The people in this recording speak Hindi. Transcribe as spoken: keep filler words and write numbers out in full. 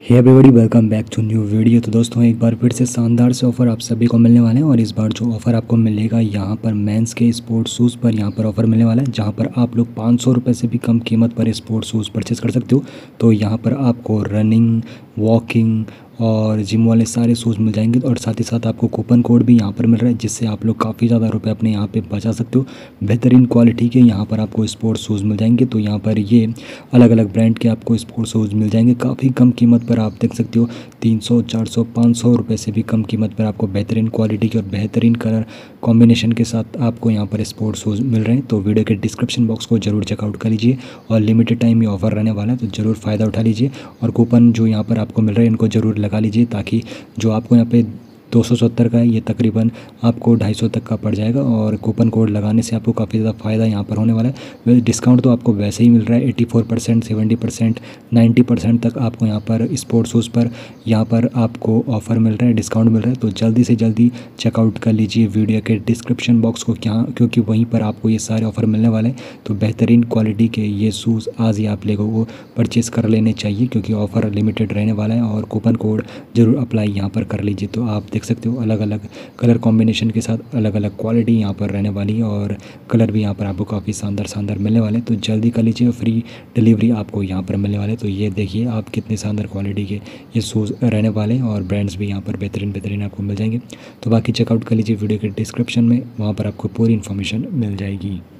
Hey everybody, welcome back to new video. तो दोस्तों एक बार फिर से शानदार से ऑफ़र आप सभी को मिलने वाले हैं और इस बार जो ऑफ़र आपको मिलेगा यहाँ पर मेंस के स्पोर्ट्स शूज़ पर यहाँ पर ऑफ़र मिलने वाला है, जहाँ पर आप लोग पाँच सौ रुपये से भी कम कीमत पर स्पोर्ट्स शूज़ परचेज़ कर सकते हो। तो यहाँ पर आपको रनिंग, वॉकिंग और जिम वाले सारे शूज़ मिल जाएंगे और साथ ही साथ आपको कूपन कोड भी यहाँ पर मिल रहा है, जिससे आप लोग काफ़ी ज़्यादा रुपए अपने यहाँ पे बचा सकते हो। बेहतरीन क्वालिटी के यहाँ पर आपको स्पोर्ट्स शूज़ मिल जाएंगे। तो यहाँ पर ये अलग अलग ब्रांड के आपको स्पोर्ट्स शूज़ मिल जाएंगे काफ़ी कम कीमत पर। आप देख सकते हो तीन सौ चार सौ पाँच सौ रुपये से भी कम कीमत पर आपको बेहतरीन क्वालिटी के और बेहतरीन कलर कॉम्बिनेशन के साथ आपको यहाँ पर स्पोर्ट्स शूज़ मिल रहे हैं। तो वीडियो के डिस्क्रिप्शन बॉक्स को जरूर चेकआउट कर लीजिए और लिमिटेड टाइम ये ऑफर रहने वाला है, तो ज़रूर फ़ायदा उठा लीजिए और कूपन जो यहाँ पर आपको मिल रहे हैं इनको ज़रूर लगा लीजिए, ताकि जो आपको यहाँ पे दो सौ सत्तर का है ये तकरीबन आपको ढाई सौ तक का पड़ जाएगा। और कूपन कोड लगाने से आपको काफ़ी ज़्यादा फ़ायदा यहाँ पर होने वाला है। डिस्काउंट तो आपको वैसे ही मिल रहा है, चौरासी परसेंट, सत्तर परसेंट, नब्बे परसेंट तक आपको यहाँ पर स्पोर्ट्स शूज़ पर यहाँ पर आपको ऑफ़र मिल रहा है, डिस्काउंट मिल रहा है। तो जल्दी से जल्दी चेकआउट कर लीजिए वीडियो के डिस्क्रिप्शन बॉक्स को, क्या क्योंकि वहीं पर आपको ये सारे ऑफ़र मिलने वाले हैं। तो बेहतरीन क्वालिटी के ये शूज़ आज ही आप लोगों को परचेज़ कर लेने चाहिए, क्योंकि ऑफ़र लिमिटेड रहने वाला है और कूपन कोड ज़रूर अप्लाई यहाँ पर कर लीजिए। तो आप देख सकते हो अलग अलग कलर कॉम्बिनेशन के साथ अलग अलग क्वालिटी यहाँ पर रहने वाली है और कलर भी यहाँ पर आपको काफ़ी शानदार शानदार मिलने वाले हैं। तो जल्दी कर लीजिए, फ्री डिलीवरी आपको यहाँ पर मिलने वाले। तो ये देखिए आप कितने शानदार क्वालिटी के ये शूज़ रहने वाले हैं और ब्रांड्स भी यहाँ पर बेहतरीन बेहतरीन आपको मिल जाएंगे। तो बाकी चेकआउट कर लीजिए वीडियो के डिस्क्रिप्शन में, वहाँ पर आपको पूरी इन्फॉर्मेशन मिल जाएगी।